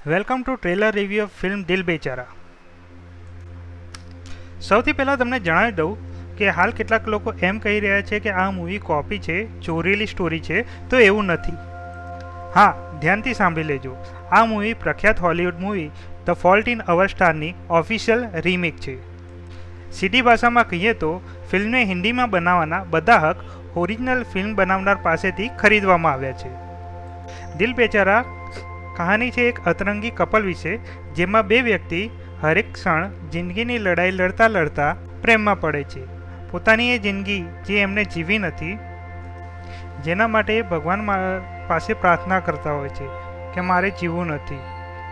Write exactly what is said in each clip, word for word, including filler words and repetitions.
Welcome to trailer review of film Dil Bechara. સૌથી પહેલાં તમને જણાવી દઉં કે હાલ કેટલાક લોકો એમ કહી રહ્યા છે કે આ મૂવી કોપી છે, ચોરેલી સ્ટોરી છે, તો એવું નથી। હા, ધ્યાનથી સાંભળી લેજો, આ મૂવી પ્રખ્યાત Hollywood movie the fault in our સ્ટારની ઓફિશિયલ રીમેક છે। સીધી ભાષામાં કહીએ તો ફિલ્મને હિન્દીમાં બનાવવાના બધા હક ઓરિજિનલ ફિલ્મ બનાવનાર પાસેથી ખરીદવામાં આવ્યા છે। દિલ બેચારા કહાની છે એક અતરંગી કપલ વિશે, જેમાં બે વ્યક્તિ હરેક ક્ષણ જિંદગીની લડાઈ લડતા લડતા પ્રેમમાં પડે છે। પોતાની એ જિંદગી જે એમને જીવી નથી, જેના માટે ભગવાન પાસે પ્રાર્થના કરતા હોય છે કે મારે જીવવું નથી,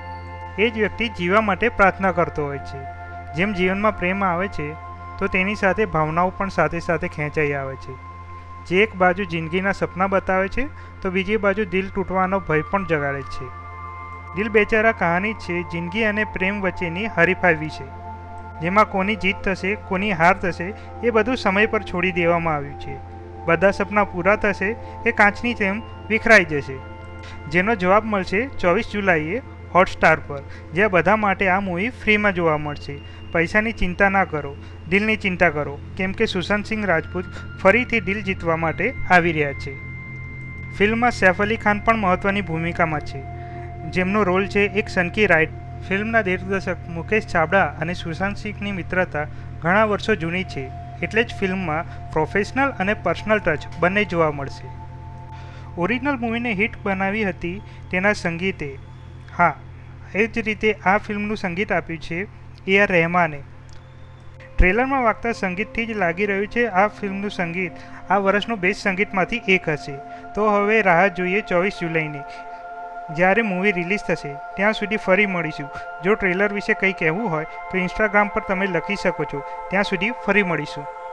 એ જ વ્યક્તિ જીવવા માટે પ્રાર્થના કરતો હોય છે। જેમ જીવનમાં પ્રેમ આવે છે તો તેની સાથે ભાવનાઓ પણ સાથે સાથે ખેંચાઈ આવે છે, જે એક બાજુ જિંદગીના સપના બતાવે છે તો બીજી બાજુ દિલ તૂટવાનો ભય પણ જગાડે છે। દિલ બેચારા કહાની છે જિંદગી અને પ્રેમ વચ્ચેની હરીફાઈ વિશે, જેમાં કોની જીત થશે કોની હાર થશે એ બધું સમય પર છોડી દેવામાં આવ્યું છે। બધા સપના પૂરા થશે કે કાચની જેમ વિખરાઈ જશે, જેનો જવાબ મળશે ચોવીસ જુલાઈએ હોટસ્ટાર પર, જ્યાં બધા માટે આ મૂવી ફ્રીમાં જોવા મળશે। પૈસાની ચિંતા ના કરો, દિલની ચિંતા કરો, કેમ કે સુશાંત સિંહ રાજપૂત ફરીથી દિલ જીતવા માટે આવી રહ્યા છે। ફિલ્મમાં સૈફ અલી ખાન પણ મહત્ત્વની ભૂમિકામાં છે, જેમનો રોલ છે એક સનકી રાઇડ। ફિલ્મના દિગ્દર્શક મુકેશ ચાવડા અને સુશાંત સિંહની મિત્રતા ઘણા વર્ષો જૂની છે, એટલે જ ફિલ્મમાં પ્રોફેશનલ અને પર્સનલ ટચ બંને જોવા મળશે। ઓરિજિનલ મૂવીને હિટ બનાવી હતી તેના સંગીતે, હા એ જ રીતે આ ફિલ્મનું સંગીત આપ્યું છે એ આર રહેમાને। ટ્રેલરમાં વાગતા સંગીતથી જ લાગી રહ્યું છે આ ફિલ્મનું સંગીત આ વર્ષનું બેસ્ટ સંગીતમાંથી એક હશે। તો હવે રાહ જોઈએ ચોવીસ જુલાઈની, જ્યારે મૂવી રિલીઝ થશે। ત્યાં સુધી ફરી મળીશું। જો ટ્રેલર વિશે કંઈ કહેવું હોય તો ઇન્સ્ટાગ્રામ પર તમે લખી શકો છો। ત્યાં સુધી ફરી મળીશું।